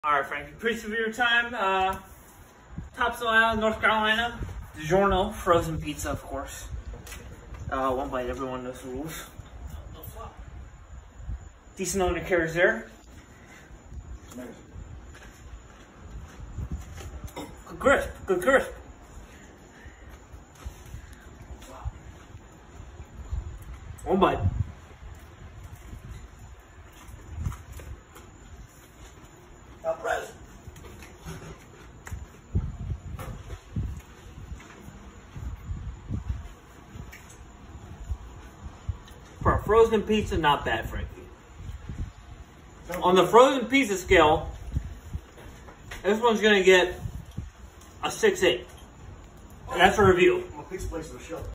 Alright, Frankie, pre-severe time. Topsail Island, North Carolina. DiGiorno, frozen pizza, of course. One bite, everyone knows the rules. Decent undercarriage there. Good crisp, good crisp. One bite. For a frozen pizza, not bad, Frankie. On the frozen pizza scale, this one's gonna get a 6.8. That's a review. Please place the show.